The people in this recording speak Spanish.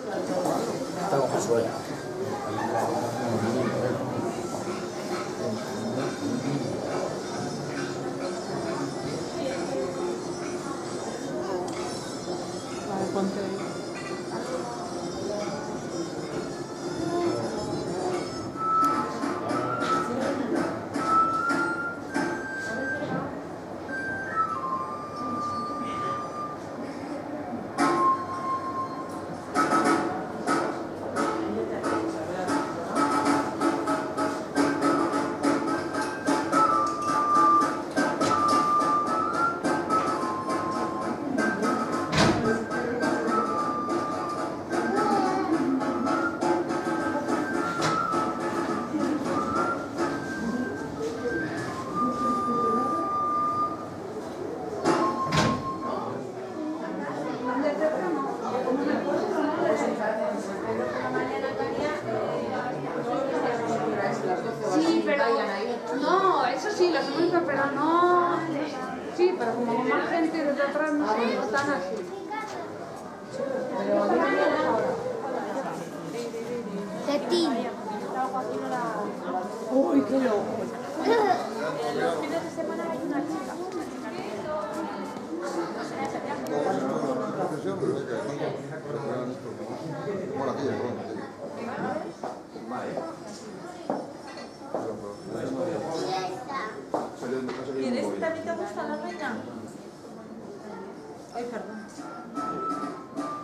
Está con Josué. Vale, ponte ahí. Sí, pero no, eso sí, los hemos pero no. Sí, pero como más gente desde atrás no sé, no están así. Pero Tetín. Uy, qué loco. Los fines de semana hay una chica. ¿Y en este también te gusta la reina? Ay, perdón.